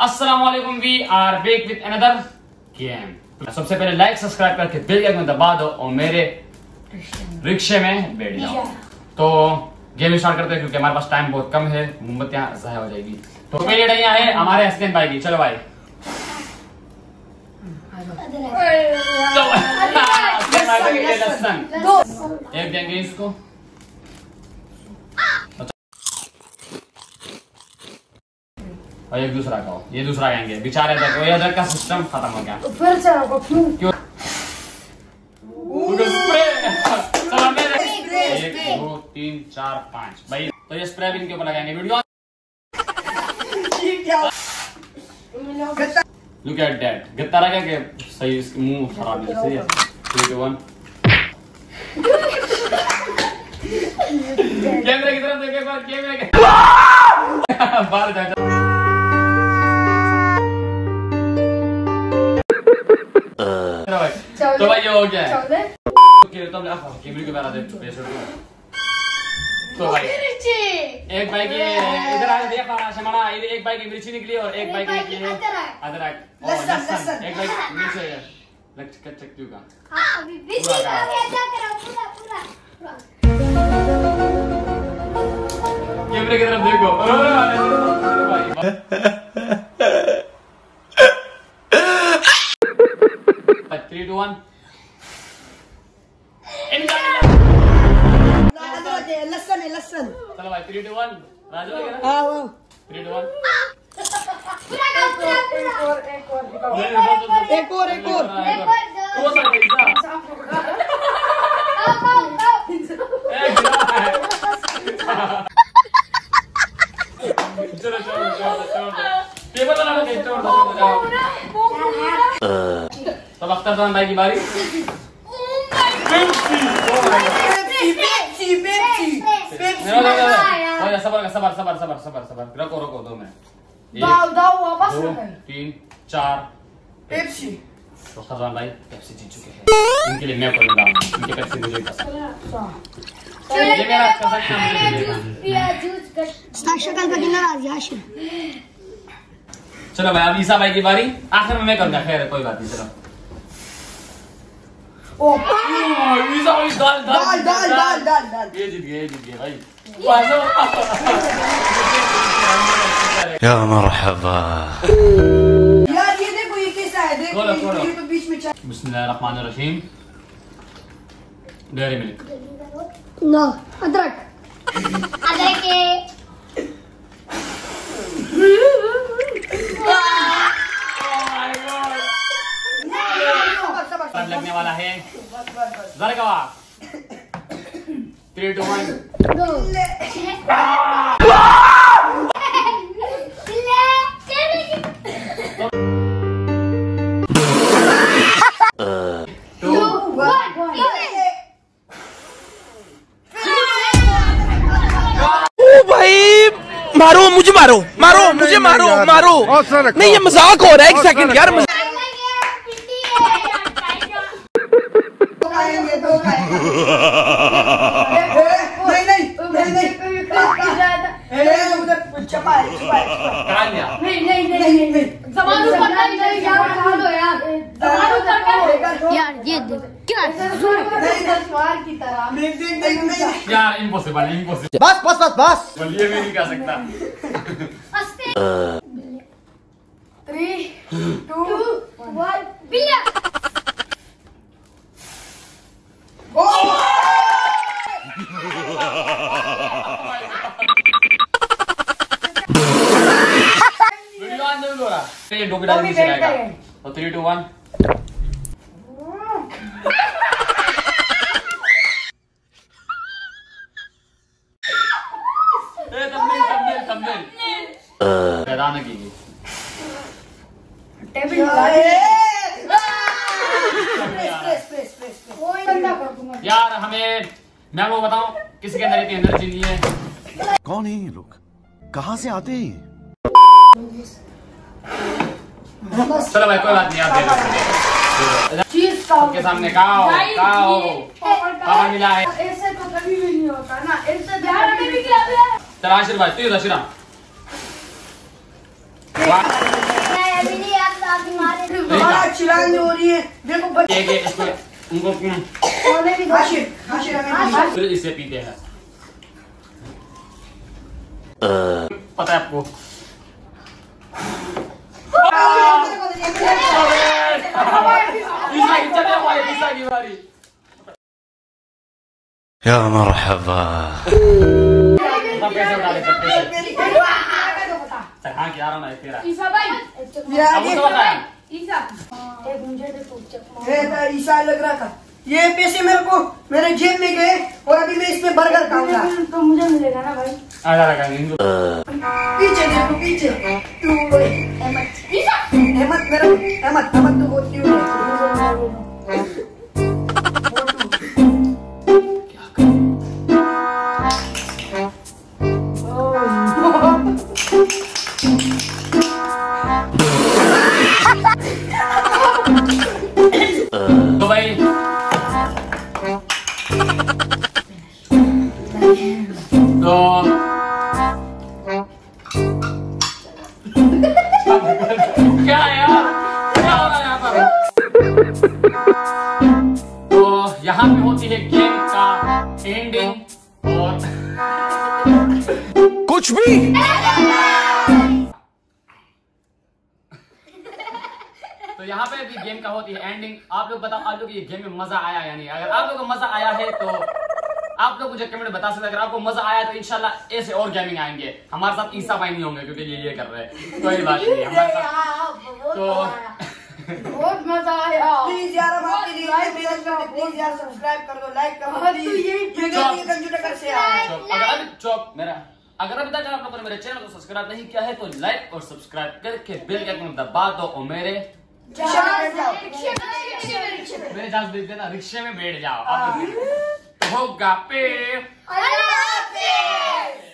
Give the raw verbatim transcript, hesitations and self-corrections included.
अस्सलाम वालेकुम, we are back with another game. सबसे पहले लाइक सब्सक्राइब करके बेल आइकन दबा दो और मेरे रिक्शे में बैठ जाओ। तो गेम स्टार्ट करते हैं क्योंकि हमारे पास टाइम बहुत कम है, मोमबत्तियां ज़ाया हो जाएगी। तो पहली लड़ाइयां है हमारे हस्बैंड भाई की। चलो भाई एक देंगे इसको, और एक दूसरा का हो, ये दूसरा कहेंगे बेचारे तक ये अदरक का सिस्टम खत्म हो गया। तो फिर से क्यों एक दो तीन चार पाँच भाई, तो ये स्प्रे भी इनके ऊपर लगाएंगे। वीडियो लुक एट दैट, गत्ता रखा के सही मुंह खराब है। सही है। थ्री टू वन कैमरे की तरफ देखे, बार कैमरे के बाहर जा। तो भाई ये हो गया है। तो कैमरे के बाहर दे। तो भाई एक भाई की इधर आ देखा शमाना, एक भाई की मिर्ची निकली और एक भाई की निकली है अदरक और लहसुन। एक भाई मिर्ची है लग कट सकती होगा। हां अभी मिर्ची हो गया, ऐसा करो पूरा पूरा कैमरे की तरफ देखो। भाई थ्री टू वन लसन है लसन। चलो भाई थ्री टू वन राजू वगैरह। हां वो थ्री टू वन पूरा का पूरा एक और एक और एक और एक और वो सब पिज्जा चलो चलो चलो टेबल बना दो चलो तब अख्तर खान भाई की बारी। सबर सबर सबर सबर सबर सबर रखो रखो दो मिनट। दाव दाव वापस दो तीन चार पेप्सी। तो खजान भाई पेप्सी जीत चुके हैं, इनके लिए मैं करूंगा, इनके पेप्सी मुझे पसंद। ये मेरा शक्ल का डिनर आज याशिर। चलो भाई अब ईसा भाई की बारी, आखिर में मैं करूंगा। खैर कोई बात नहीं। चलो ओ ईसा भाई दाल दाल दाल दाल दाल दाल ये जीत गए, ये जीत गए भाई। या मरहबा यार, ये देखो ये कैसा है, देखो खोलो, खोलो। ये तो बीच में। बिस्मिल्लाहिर्रहमानिर्रहीम। डेयरी मिल्क नो अदरक अदरक के लगने वाला है जरगवा। थ्री टू वन भाई मारो मुझे, मारो मारो मुझे, मारो मारो। नहीं ये मजाक हो रहा है, एक सेकंड यार। नहीं नहीं नहीं नहीं उधर छपा है छपा है। नहीं नहीं नहीं नहीं सामान ऊपर कर नहीं यार, उठा दो यार, सामान ऊपर कर यार। ये देख क्या नहीं मार की तरह। नहीं नहीं नहीं यार इम्पॉसिबल है, इम्पॉसिबल। बस बस बस बस बोलिए मैं नहीं कर सकता। थ्री टू वन बिया। वीडियो ऑन दो बोला ये डोकी डाल नीचे आएगा। तो थ्री टू वन ए थंबनेल थंबनेल थंबनेल पैदा न कीजिए। टेबल यार हमें मैं आपको बताऊं किसके अंदर इतनी एनर्जी नहीं है। कौन है ये लोग, कहाँ से आते हैं? चलो भाई कोई बात नहीं, आप सबके सामने खाओ खाओ खाना मिला है। ऐसे तो कभी भी नहीं होता ना, ऐसे यार हमें भी खिला दो। चल आशीर्वाद तू आशीर्वाद हमारा चिल्लाने हो रही है। देखो बच्चे एक इसको उनको सोने भी हाशिर हाशिर हमें फिर इससे पीते हैं। पता है आपको ईसा की चले हमारे ईसा की बारी। या मरहबा। सब पैसे उठा ले सब पैसे। हाँ क्या रहा है तेरा ईसा भाई अब तो बताया ईसा एक मुझे दे तू चकमा ईसा लग रहा था। ये पैसे मेरे को मेरे जेब में गए और अभी मैं इसमें बर्गर खाऊंगा तो मुझे मिलेगा ना भाई। आजा लगा इनको पीछे देखो पीछे तू अहमद ईसा अहमद मेरा अहमद अहमद तू बहुत क्यूट है। क्या कर तो भाई तो क्या यार क्या हो रहा है यहाँ पर। तो यहाँ पे होती है गेम का एंडिंग और कुछ भी तो यहाँ पे भी गेम का होती है एंडिंग। आप लोग बताओ आप लोग ये गेम में मजा आया या नहीं। अगर आप लोग को मजा आया है तो आप लोग मुझे कमेंट में बता सकते हैं। अगर आपको मजा आया तो इंशाल्लाह ऐसे और गेमिंग आएंगे। हमारे साथ ईसा भाई नहीं होंगे क्योंकि ये ये कर रहे हैं। कोई बात नहीं हमारे साथ तो बहुत मजा आया। प्लीज यार हम आपके लिए प्लीज यार सब्सक्राइब कर दो लाइक कर दो प्लीज। ये कंप्यूटर कर से यार अगर अभी चौक मेरा अगर अभी तक आप लोगों ने मेरे चैनल को सब्सक्राइब नहीं किया है तो लाइक और सब्सक्राइब करके बेल के आइकन दबा दो और मेरे मेरे जान देख देना रिक्शे में बैठ जाओ। आप होगा पे। अल्लाह हाफिज़।